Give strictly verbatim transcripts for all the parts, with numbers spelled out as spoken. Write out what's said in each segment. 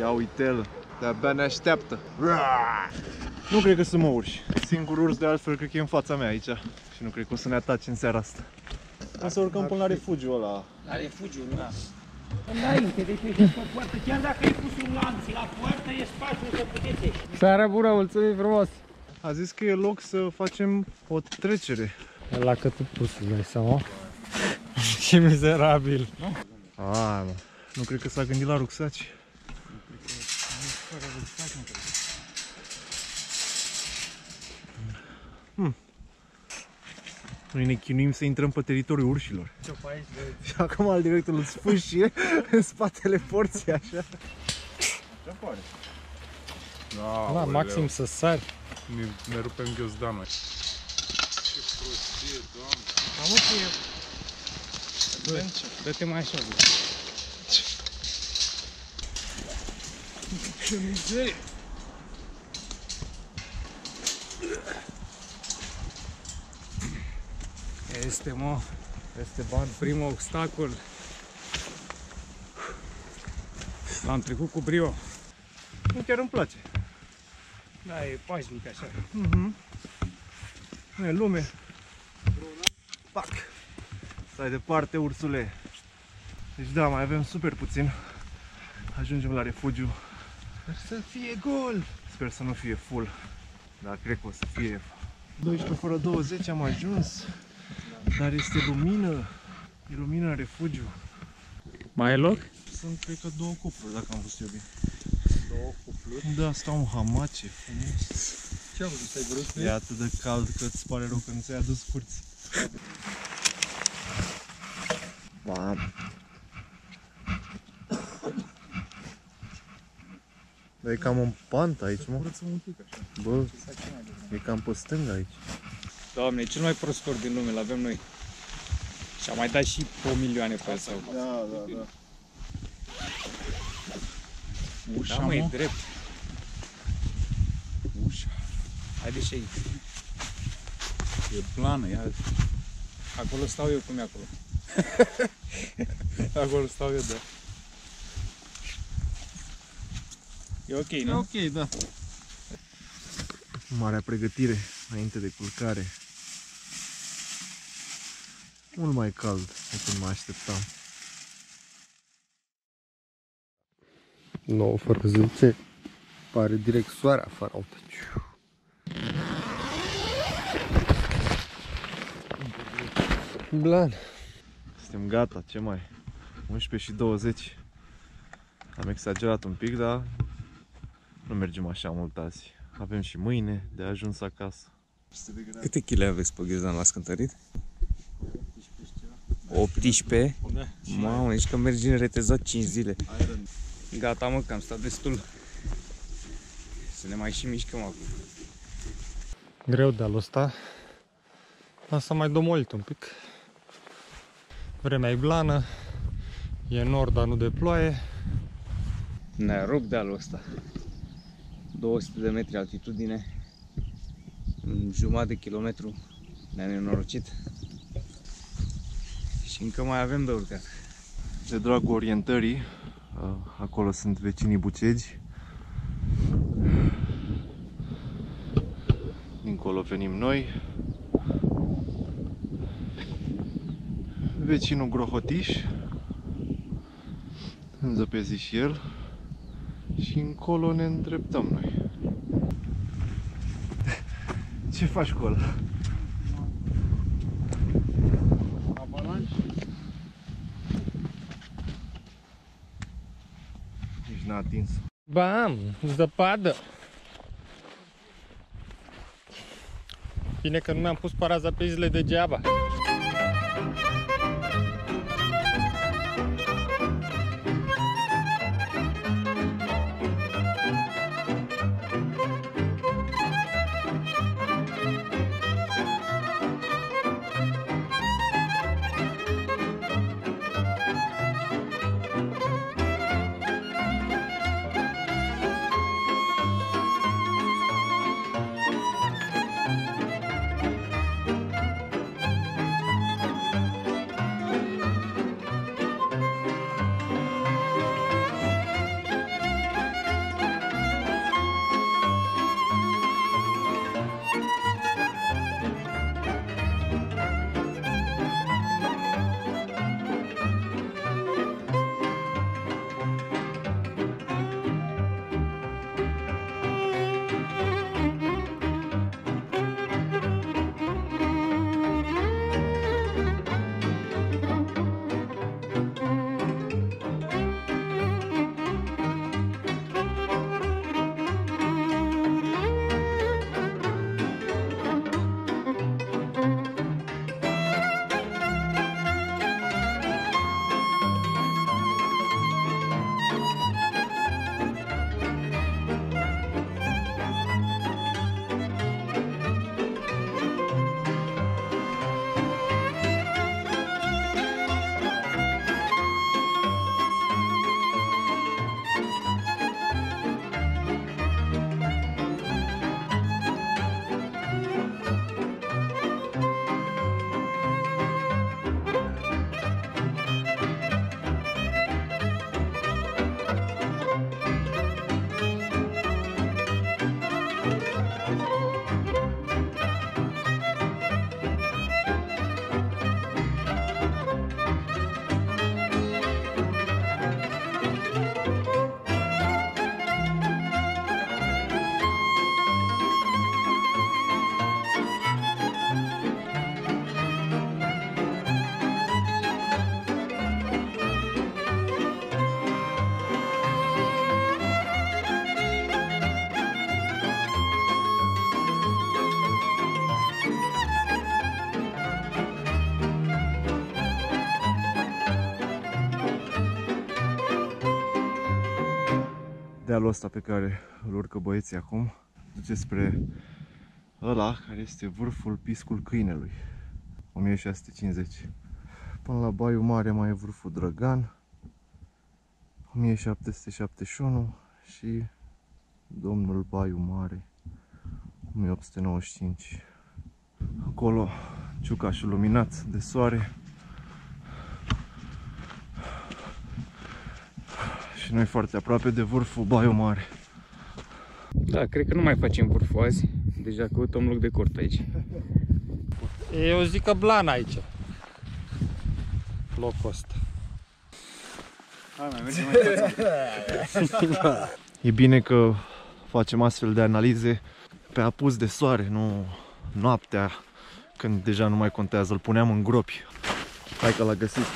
Ia uite-l, de-abia ne așteaptă. Nu cred că sunt mă urși. Singurul urs de altfel cred că e în fața mea aici. Și nu cred că o să ne atace în seara asta. O să urcăm până la refugiul ăla. La refugiul, da. Înainte, deci ieșiți pe poartă, chiar dacă ai pus un lanț la poartă, e spațiu să puteți ieși. Seara bună, mulțumim frumos! A zis că e loc să facem o trecere. La că tu pus, îți dai seama. Și mizerabil. A, mă. Nu cred că s-a gândit la rucsaci. Hmm. Noi ne chinuim să intrăm pe teritoriul urșilor. Și acum al directorul îl sfâșie în spatele porții, așa. Ce pare? Da, maxim să sari. Ne, ne rupem ghiozdanul. Ce prostie, doamne! Mamă, ce e? Dă-te mai așa, bă. Ce mizerie! Este, mă, Este bani. primul obstacol. L-am trecut cu brio. Nu chiar îmi place. Da, e pașnic așa. Mhm. Nu e lume. Pac! Stai departe, ursule. Deci da, mai avem super puțin. Ajungem la refugiu. Sper să fie gol! Sper să nu fie full. Dar cred că o să fie. doisprezece fără douăzeci am ajuns. Dar este lumină. E lumină în refugiu. Mai e loc? Sunt, cred că, două cupluri, dacă am văzut eu bine. Două cupluri? Da, stau în hamace, frumos. Ce am văzut, ai vrut? E atât de cald că îți pare rău că nu ți-ai adus curți. Bam! Dar e cam în pant aici, mă. Bă, e cam pe stânga aici. Doamne, e cel mai prosper din lume, l-avem noi. Și am mai dat și o milioane pe asta. Da, da, da. Ușa, da, mă, e drept. Ușa. Haide și aici. E plană, ia. Acolo stau eu, cum e acolo. Acolo stau eu, da. E ok, nu? E ok, da. Marea pregătire înainte de culcare. Mult mai cald decât mă așteptam. nouă fără zece. Pare direct soare afară, uite. Blan. Suntem gata, ce mai? unsprezece și douăzeci. Am exagerat un pic, dar nu mergem așa mult azi. Avem și mâine de ajuns acasă. Câte chile aveți pe ghiozdan? L-ați cântărit? optsprezece? Da. Mamă, nici că mergi în retezat cinci zile. Gata, mă, că am stat destul. Să ne mai și mișcăm acum. Greu dealul ăsta. Dar s-a mai domolit un pic. Vremea e blană. E nord, dar nu de ploaie. Ne-a rupt dealul ăsta. două sute de metri altitudine. În jumătate de kilometru ne-am nenorocit. Și încă mai avem de urcat. De dragul orientării, acolo sunt vecinii Bucegi. Dincolo venim noi. Vecinul Grohotiș. Înzăpezi și el. Și încolo ne îndreptăm noi. Ce faci cu ăla? Nici n-a atins. Bam! Zăpadă! Bine că nu mi-am pus paraza pe zile degeaba. dealul ăsta pe care îl urcă băieții acum duce spre ăla care este vârful Piscul Câinelui, o mie șase sute cincizeci. Până la Baiul Mare mai e vârful Drăgan, o mie șapte sute șaptezeci și unu, și Domnul Baiul Mare, o mie opt sute nouăzeci și cinci. Acolo ciucașul luminat de soare. Și noi foarte aproape de vârful Baiul Mare. Da, cred că nu mai facem vârful azi. Deja căutăm loc de cort aici. Eu zic că Blan aici. Locul ăsta. Hai mai mergem mai E bine că facem astfel de analize pe apus de soare, nu noaptea, când deja nu mai contează. Îl puneam în gropi. Hai că l-a găsit.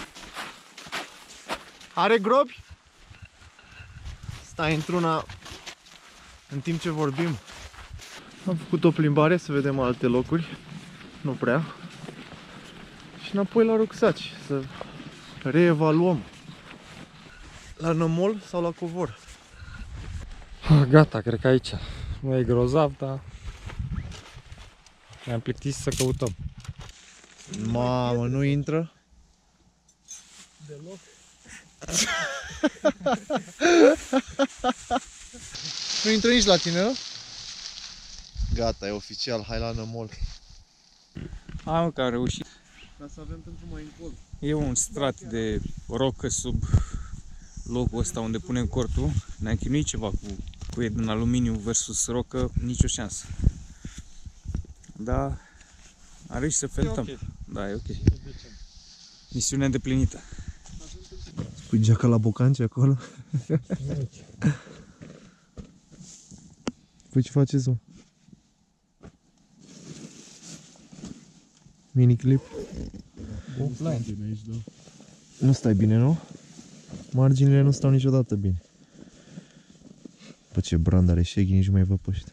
Are gropi? Stai într-una în timp ce vorbim. Am făcut o plimbare să vedem alte locuri. Nu prea. Și înapoi la rucsaci, să reevaluăm. La Nămol sau la Covor? Gata, cred că aici. Nu e grozav, dar ne-am plictisit să căutăm. Mamă, nu intră? Deloc. Nu intră nici la tine, nu? Gata, e oficial, hai la Nămol. Am că am reușit. Ca să avem pentru mai încolo. E un strat de rocă sub locul ăsta unde punem cortul. Ne-am chinuit ceva cu cuie din aluminiu versus rocă, nicio șansă. Dar am reușit să feltăm. E ok. Da, e ok. Misiune îndeplinită. Pui geaca la bocanci acolo? Păi ce faceți, mă? Miniclip? Nu stai bine, nu? Marginile nu stau niciodată bine. Bă, ce brand are Shaggy, nici nu mai văd pe ăștia.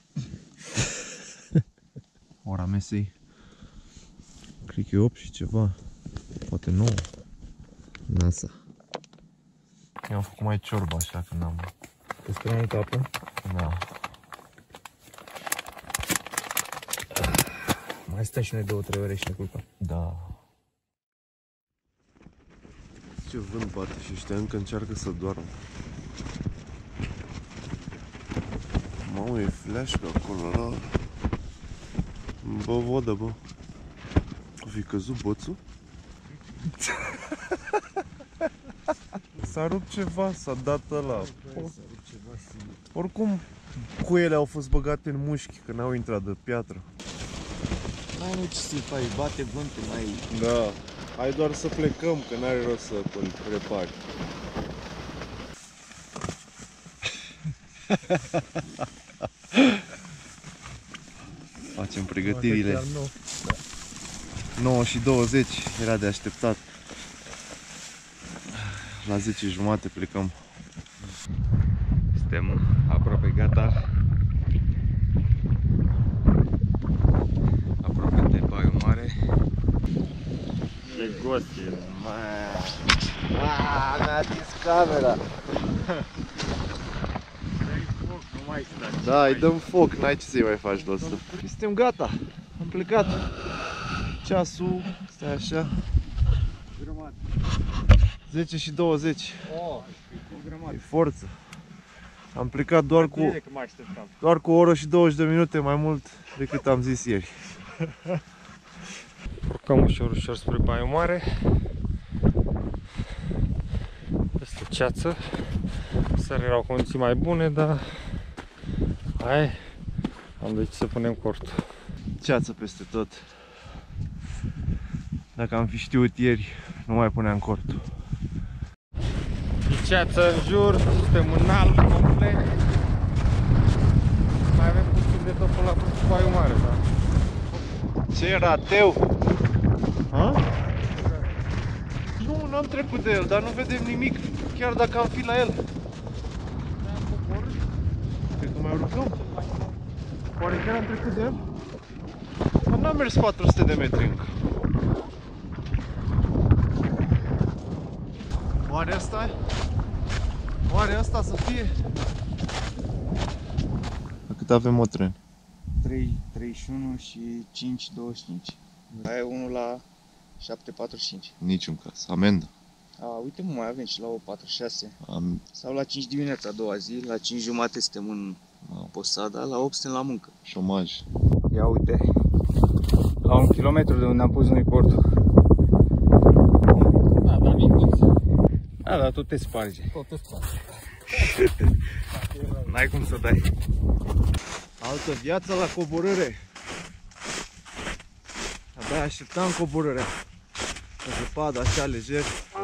Ora mesei. Cred că e opt și ceva. Poate nouă. Nasa. Eu am făcut mai ciorba așa când am... Îți prea mult apă? Da. Mai stai și noi două, trei ore și ne culpăm. Da. Ce vânt bate și ăștia încă încearcă să doarmă. Mamă, e fleașcă acolo, da? Bă, vodă, bă. O fi căzut boțul? S-a rupt ceva, s-a dat ăla. Oricum, cuiele au fost băgate în mușchi, că n-au intrat de piatră. N-ai nu ce să faci, bate vântul, mai... Da, hai doar să plecăm, că n-are rost să repari. Facem pregătirile. nouă și douăzeci era de așteptat. La zece jumate plecăm. Suntem aproape gata. Aproape de Baiul Mare. E gosie. Aaaa, mi-a atins camera. Nu mai stai. Da, îi dăm foc, n-ai ce să-i mai faci de ăsta. Suntem gata, am plecat. Ceasul, stai așa, zece și douăzeci. Oh, E forță. Am plecat doar cu, bine că mă așteptam. doar cu o oră și douăzeci de minute mai mult decât am zis ieri. Urcăm ușor, ușor spre Baiul Mare. Peste ceață. Seara erau condiții mai bune, dar hai, am decis să punem cortul. Ceață peste tot. Dacă am fi știut ieri, nu mai puneam cortul. E ceață în jur, suntem în alb complet. Mai avem puțin de tot până la Baiul Mare, da? Ce rateu! Ha? Nu, n-am trecut de el, dar nu vedem nimic, chiar dacă am fi la el. Cred că mai urcăm. Oare chiar am trecut de el? Dar n-am mers patru sute de metri încă. Oare asta? Oare asta să fie? cât avem motreni? trei treizeci și unu și cinci douăzeci și cinci. Aia e unul la șapte patruzeci și cinci. Niciun caz. Amendă. A, uite mă, mai avem și la opt patruzeci și șase. Am... Sau la cinci dimineața a doua zi, la cinci jumate suntem în Posada, la opt suntem la muncă. Șomaj. Ia uite, la un kilometru de unde am pus noi portul. Da, dar nimic. Da, dar tot te sparge. Tot te sparge. N-ai cum să dai. Altă viață la coborâre. Abia așteptam coborârea. O zăpadă așa lejer.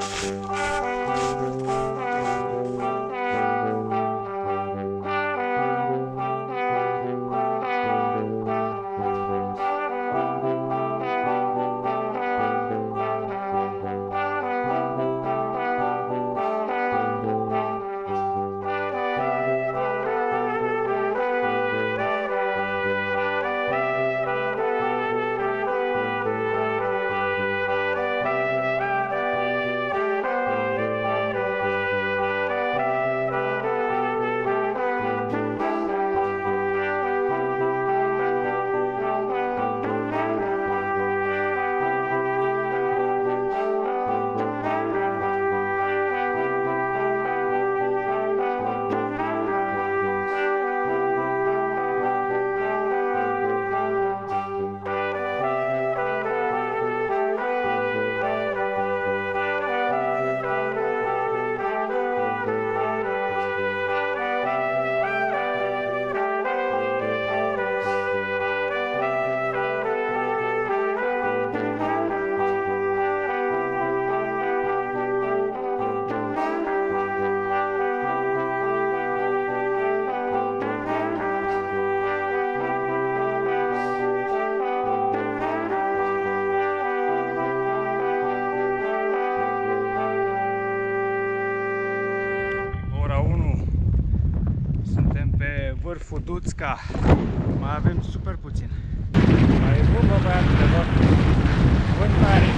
Vârful Duțca. Mai avem super puțin. Mai e bun, bă, băiatule, bă. Vânt tare.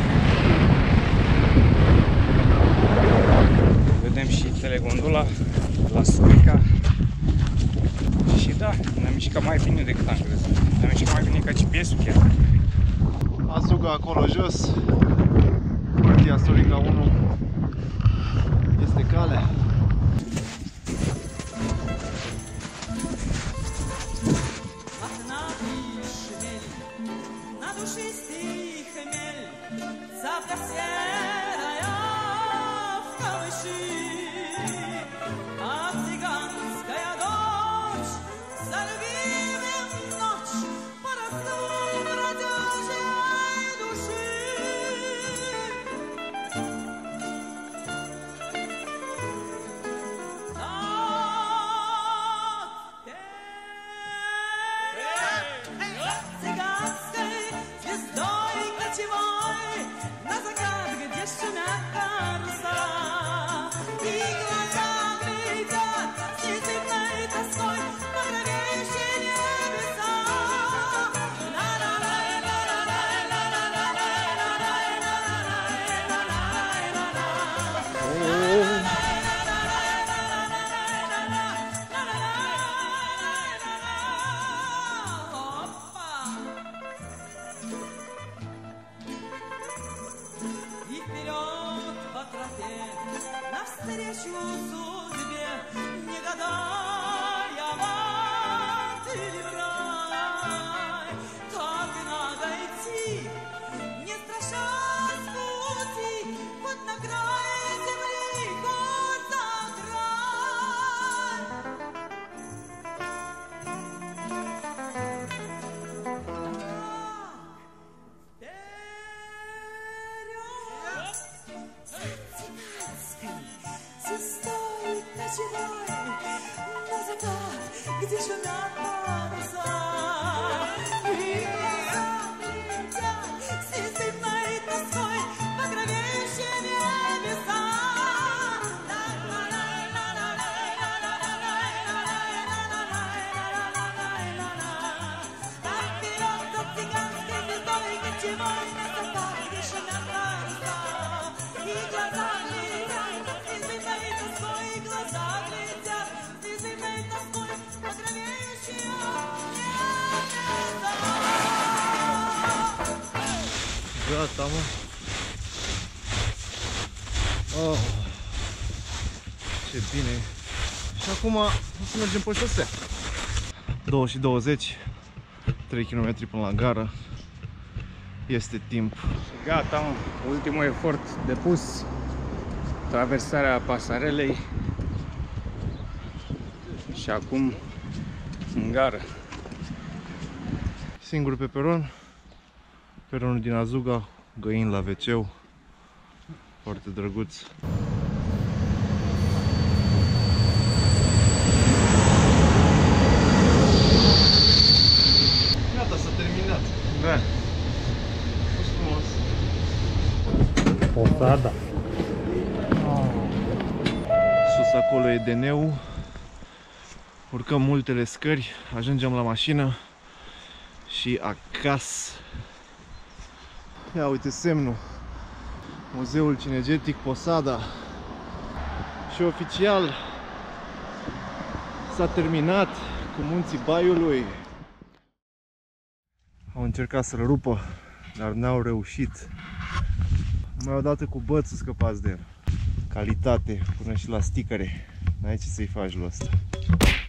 Vedem și telegondola la Surica. Și da, ne-am mișcat mai bine decât am crezut. Ne-am mișcat mai bine ca G P S-ul chiar. Asuga acolo jos. Partia Surica unu este calea. Глаза глядят, ты заметно скоро, по траве еще Gata, mă. Oh, ce bine. Și acum o să mergem pe șosea. două și douăzeci, trei kilometri până la gară. Este timp. Și gata, mă. Ultimul efort depus. Traversarea pasarelei. Și acum în gară. Singur pe peron. Peronul din Azuga, găini la ve ce. Foarte drăguț. Gata, s-a terminat. Da. A fost frumos. Posada. Sus acolo e D N-ul. Urcăm multele scări, ajungem la mașină și acasă. Ia uite semnul. Muzeul Cinegetic Posada. Și oficial s-a terminat cu munții Baiului. Au încercat să-l rupă, dar n-au reușit. Mai odată cu bățul scăpați de el. Calitate, până și la sticăre. N-ai ce să-i faci lui ăsta.